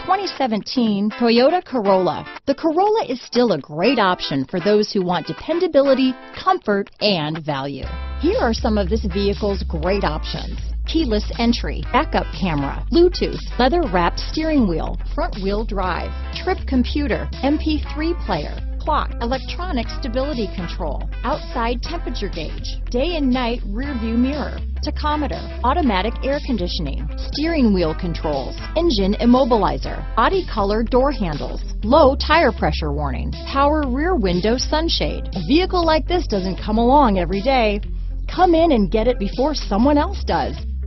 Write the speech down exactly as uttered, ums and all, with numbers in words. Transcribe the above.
twenty seventeen Toyota Corolla. The Corolla is still a great option for those who want dependability, comfort, and value. Here are some of this vehicle's great options: keyless entry, backup camera, Bluetooth, leather-wrapped steering wheel, front-wheel drive, trip computer, M P three player, clock, electronic stability control, outside temperature gauge, day and night rear view mirror, tachometer, automatic air conditioning, steering wheel controls, engine immobilizer, body color door handles, low tire pressure warning, power rear window sunshade. A vehicle like this doesn't come along every day. Come in and get it before someone else does.